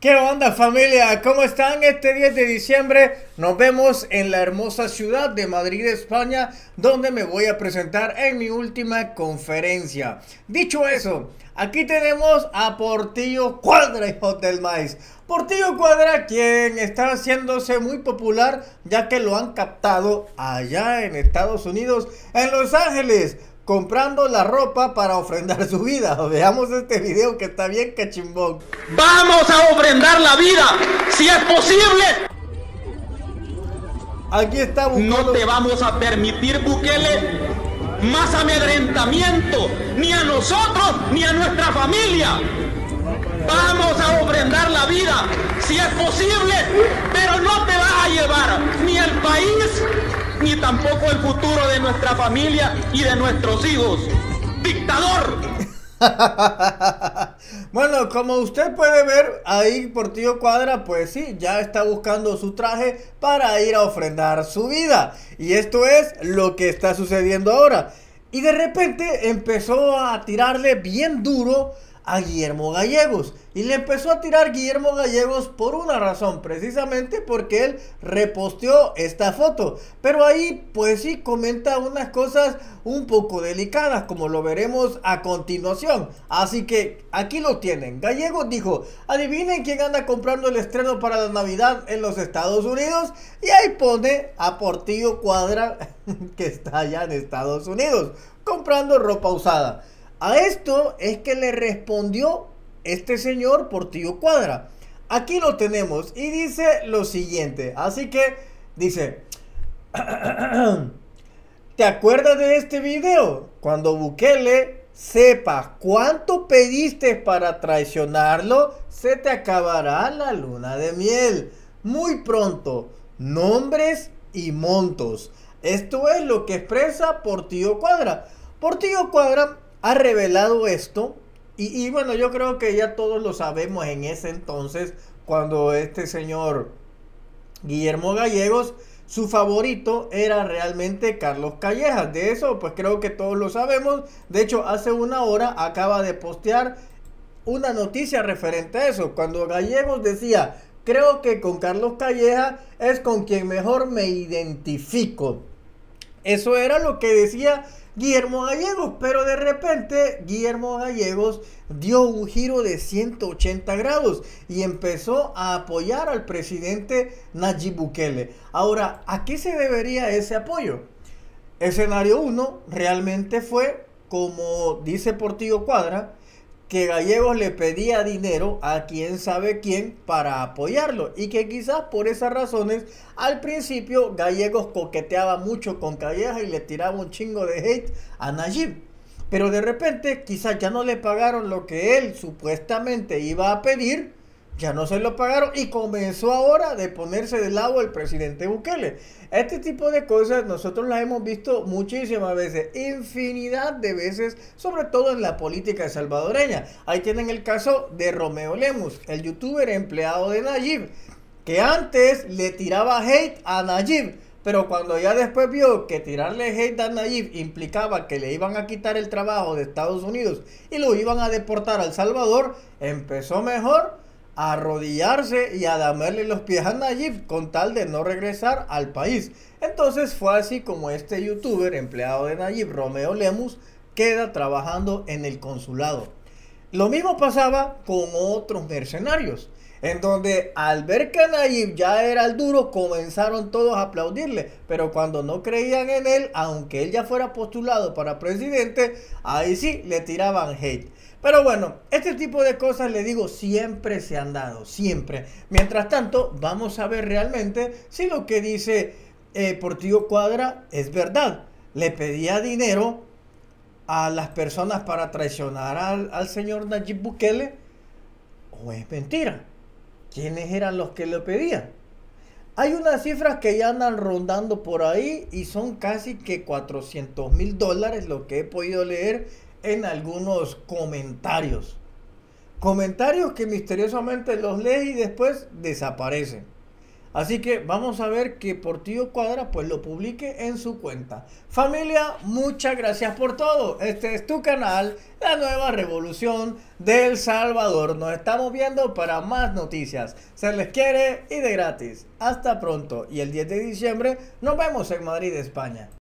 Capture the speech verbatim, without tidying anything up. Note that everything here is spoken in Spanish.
¿Qué onda, familia? ¿Cómo están? Este diez de diciembre nos vemos en la hermosa ciudad de Madrid, España, donde me voy a presentar en mi última conferencia. Dicho eso, aquí tenemos a Portillo Cuadra, hijo del maíz. Portillo Cuadra, quien está haciéndose muy popular, ya que lo han captado allá en Estados Unidos, en Los Ángeles, comprando la ropa para ofrendar su vida. Veamos este video que está bien cachimbón. Vamos a ofrendar la vida, si es posible. Aquí está buscando... No te vamos a permitir, Bukele, más amedrentamiento, ni a nosotros, ni a nuestra familia. Vamos a ofrendar la vida, si es posible, pero no te vas a llevar ni el país, ni tampoco el futuro de nuestra familia y de nuestros hijos. ¡Dictador! Bueno, como usted puede ver, ahí Portillo Cuadra, pues sí, ya está buscando su traje para ir a ofrendar su vida. Y esto es lo que está sucediendo ahora. Y de repente empezó a tirarle bien duro a Guillermo Gallegos. Y le empezó a tirar Guillermo Gallegos por una razón, precisamente porque él reposteó esta foto. Pero ahí pues sí comenta unas cosas un poco delicadas, como lo veremos a continuación. Así que aquí lo tienen. Gallegos dijo: adivinen quién anda comprando el estreno para la Navidad en los Estados Unidos. Y ahí pone a Portillo Cuadra, que está allá en Estados Unidos, comprando ropa usada. A esto es que le respondió este señor Portillo Cuadra. Aquí lo tenemos y dice lo siguiente. Así que dice: ¿te acuerdas de este video? Cuando Bukele sepa cuánto pediste para traicionarlo, se te acabará la luna de miel. Muy pronto, nombres y montos. Esto es lo que expresa Portillo Cuadra. Portillo Cuadra ha revelado esto y, y bueno, yo creo que ya todos lo sabemos en ese entonces, cuando este señor Guillermo Gallegos, su favorito era realmente Carlos Callejas. De eso pues creo que todos lo sabemos. De hecho, hace una hora acaba de postear una noticia referente a eso, cuando Gallegos decía: creo que con Carlos Callejas es con quien mejor me identifico. Eso era lo que decía Guillermo Gallegos, pero de repente Guillermo Gallegos dio un giro de ciento ochenta grados y empezó a apoyar al presidente Nayib Bukele. Ahora, ¿a qué se debería ese apoyo? Escenario uno realmente fue, como dice Portillo Cuadra, que Gallegos le pedía dinero a quién sabe quién para apoyarlo, y que quizás por esas razones al principio Gallegos coqueteaba mucho con Callejas y le tiraba un chingo de hate a Nayib, pero de repente quizás ya no le pagaron lo que él supuestamente iba a pedir, ya no se lo pagaron y comenzó ahora de ponerse del lado el presidente Bukele. Este tipo de cosas nosotros las hemos visto muchísimas veces, infinidad de veces, sobre todo en la política salvadoreña. Ahí tienen el caso de Romeo Lemus, el youtuber empleado de Nayib, que antes le tiraba hate a Nayib, pero cuando ya después vio que tirarle hate a Nayib implicaba que le iban a quitar el trabajo de Estados Unidos y lo iban a deportar a El Salvador, empezó mejor a arrodillarse y a damarle los pies a Nayib con tal de no regresar al país. Entonces fue así como este youtuber empleado de Nayib, Romeo Lemus, queda trabajando en el consulado. Lo mismo pasaba con otros mercenarios, en donde al ver que Nayib ya era el duro, comenzaron todos a aplaudirle, pero cuando no creían en él, aunque él ya fuera postulado para presidente, ahí sí le tiraban hate. Pero bueno, este tipo de cosas, le digo, siempre se han dado, siempre. Mientras tanto, vamos a ver realmente si lo que dice eh, Portillo Cuadra es verdad. Le pedía dinero a las personas para traicionar al, al señor Nayib Bukele, o es mentira. ¿Quiénes eran los que le pedían? Hay unas cifras que ya andan rondando por ahí y son casi que cuatrocientos mil dólares, lo que he podido leer en algunos comentarios. Comentarios que misteriosamente los lees y después desaparecen. Así que vamos a ver que Portillo Cuadra pues lo publique en su cuenta. Familia, muchas gracias por todo. Este es tu canal, La Nueva Revolución de El Salvador. Nos estamos viendo para más noticias. Se les quiere y de gratis. Hasta pronto. Y el diez de diciembre nos vemos en Madrid, España.